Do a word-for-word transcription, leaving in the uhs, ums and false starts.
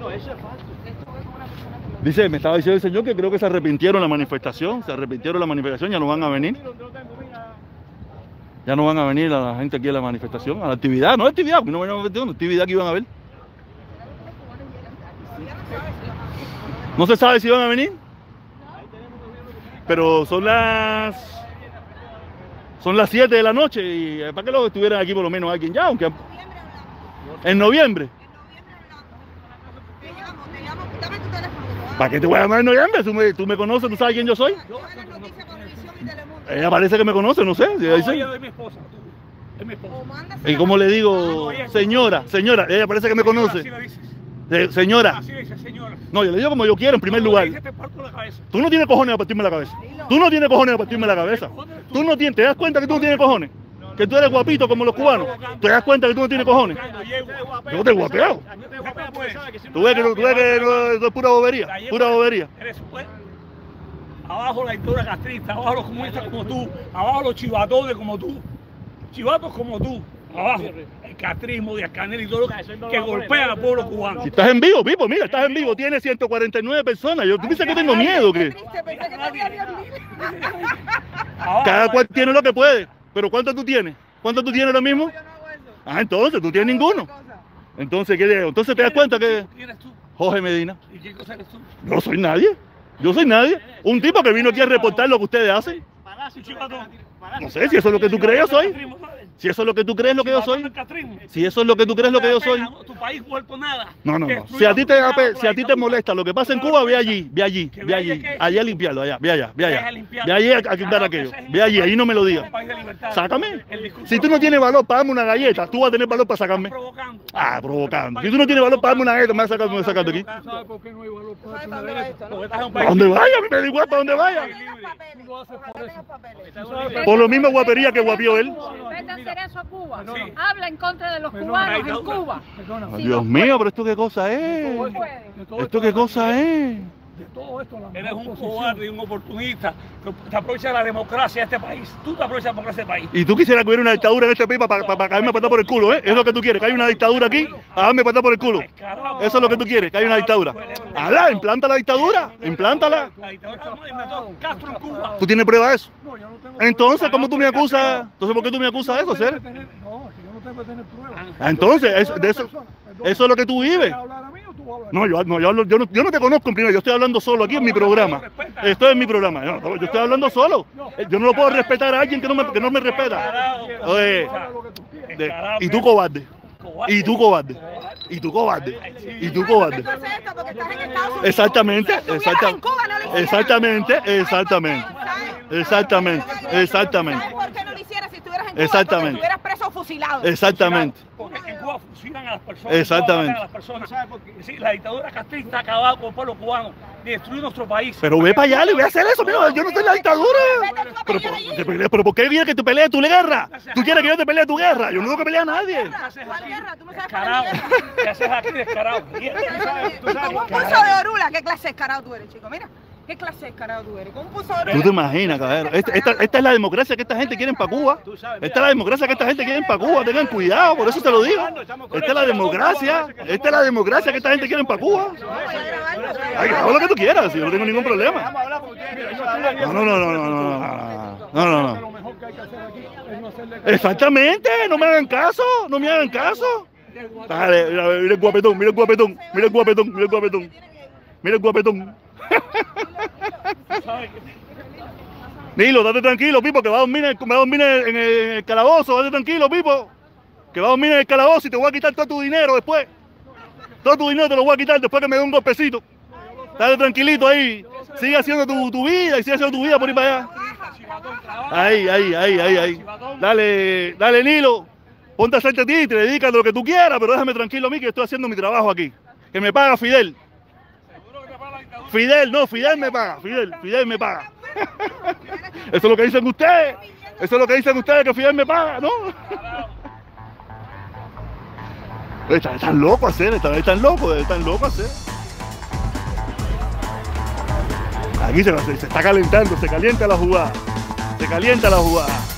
Dice, me estaba diciendo el señor que creo que se arrepintieron la manifestación, se arrepintieron la manifestación, ya no van a venir. Ya no van a venir la gente aquí a la manifestación, a la actividad, no a la actividad, no van a venir a la actividad que iban a ver. No se sabe si van a venir, pero son las son las siete de la noche y para que los estuvieran aquí por lo menos alguien ya, aunque en noviembre. ¿Para qué te voy a llamar en noviembre? ¿Tú me, tú me conoces? ¿Tú sabes quién yo soy? Ella parece que me conoce, no sé. No, ella es mi esposa, tú. Es mi esposa. ¿Y cómo le digo? Señora, señora, ella parece que me conoce. Eh, señora. Así dice, señora. No, yo le digo como yo quiero en primer lugar. Tú no tienes cojones a partirme la cabeza. Tú no tienes cojones a partirme la cabeza. Tú no tienes, ¿te das cuenta que tú no tienes cojones? Que tú eres guapito como los cubanos. ¿Te das cuenta que tú no tienes cojones? Yo te guapeo. Tú ves que no, tú ves que no, no es pura bobería, pura bobería. Abajo la dictadura castrista, abajo los comunistas como tú, abajo los chivatones como tú, chivatos como tú, abajo el castrismo, de Canel y todo lo que, que golpea al pueblo cubano. Si estás en vivo, Pipo, mira, estás en vivo, tiene ciento cuarenta y nueve personas. Yo, ¿tú dices que tengo miedo? ¿Qué? Cada cual tiene lo que puede, pero ¿cuánto tú tienes? ¿Cuánto tú tienes ahora mismo? Ah, entonces tú tienes ninguno. Entonces, ¿qué? Entonces te das cuenta que ¿Quién eres tú? Jorge Medina. ¿Y qué cosa eres tú? No soy nadie. Yo soy nadie. Un tipo que vino aquí a reportar lo que ustedes hacen. No sé si eso es lo que tú crees yo soy. Si eso es lo que tú crees lo que yo soy. Si eso es lo que tú crees lo que yo soy. Tu país vuelto nada. No, no, no. Si a ti te si a ti te molesta lo que pasa en Cuba, ve allí, ve allí, ve allí. Allá a limpiarlo, allá, ve allá, ve allá. Ve allí a quitar aquello. Ve allí, ahí no me lo digas. Sácame. Si tú no tienes valor para darme una galleta, tú vas a tener valor para sacarme. Ah, provocando. Si tú no tienes valor para darme una galleta, me vas a sacar, me vas a sacar de aquí. ¿Sabes por qué no hay valor para darte una galleta? ¿Para dónde vaya? Me da igual para dónde vaya. Por lo mismo guapería que guapió él. Vete a hacer eso a Cuba. Sí. Habla en contra de los cubanos en Cuba. Oh, Dios mío, pero esto qué cosa es. ¿Esto qué cosa es? De todo esto, la eres un cobarde y un oportunista que te aprovecha de la democracia de este país. Tú te aprovechas de la democracia de este país. Y tú quisieras que hubiera una dictadura en este país para, para, para caerme a patar por el culo, ¿eh? Es lo que tú quieres, que hay una dictadura aquí, a darme patar por el culo. Eso es lo que tú quieres, que hay una dictadura. ¡Hala! Implanta la dictadura, implántala. La dictadura Castro en Cuba. ¿Tú tienes prueba de eso? Entonces, ¿cómo tú me acusas? Entonces, ¿por qué tú me acusas de eso, ser? No, que yo no tengo que tener pruebas. Entonces, eso, de eso, eso es lo que tú vives. No, yo no, yo, hablo, yo, no, yo no te conozco en primero, yo estoy hablando solo aquí en mi programa. Esto es mi programa, yo, yo estoy hablando solo. Yo no lo puedo respetar a alguien que no me, que no me respeta. Oye, de, y tú cobarde. Y tú cobarde. Y tú cobarde. Y tú cobarde. Exactamente, exactamente. Exactamente, exactamente. Exactamente, exactamente. ¿Por qué no lo hicieras si estuvieras en Cuba? Exactamente. Porque estuvieras preso o fusilado. Exactamente. Porque en Cuba fusilan a las personas. Exactamente. A las personas. ¿Sabes por qué? Sí, la dictadura castrista ha acabado con el pueblo cubano, destruir nuestro país. Pero ve para allá, le voy a hacer eso, mira, yo no estoy en la dictadura. Pero, pero, pero ¿por qué quieres que te pelee tu guerra? ¿Tú quieres que yo te pelee tu guerra? Yo no tengo que pelear a nadie. ¿Cuál guerra? ¿Tú no sabes Descarado. ¿Qué haces aquí descarado? Como un pulso de orula. ¿Qué clase de descarado tú eres, chico? Mira. ¿Qué clase de descarado tú eres? ¿Con un pulso de orula? ¿Tú te imaginas, caballero? Esta, esta, esta es la democracia que esta gente quiere para Cuba. Esta es la democracia que esta gente quiere para Cuba. Tengan cuidado, por eso te lo digo. Esta es la democracia. Esta es la democracia que esta gente quiere para Cuba. Ay, haz lo que tú quieras, yo no tengo ningún problema. No, no, no, no, no, no, no, no, no. Exactamente, no me hagan caso, no me hagan caso. Dale, mira, mira el guapetón, mira el guapetón, mira el guapetón, mira el guapetón, mira el guapetón. Nilo, date tranquilo, Pipo, que va a dormir, en, va a dormir en el calabozo, date tranquilo, Pipo. Que va a dormir en el calabozo y te voy a quitar todo tu dinero después. Todo tu dinero te lo voy a quitar después que me dé un golpecito. Dale tranquilito ahí, sigue haciendo tu, tu vida y sigue haciendo tu vida por ir para allá. Ahí, ahí, ahí, ahí, ahí. Dale, dale, Nilo, ponte a hacerte a ti y te dedicas a lo que tú quieras, pero déjame tranquilo a mí que estoy haciendo mi trabajo aquí. Que me paga Fidel. Fidel, no, Fidel me paga, Fidel, Fidel me paga. Eso es lo que dicen ustedes, eso es lo que dicen ustedes, que Fidel me paga, ¿no? Están, están locos a hacer, están, están locos, están locos a hacer. Aquí se, se está calentando, se calienta la jugada, se calienta la jugada.